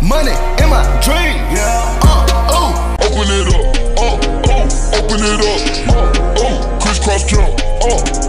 money in my dream. Open it up, open it up, crisscross jump,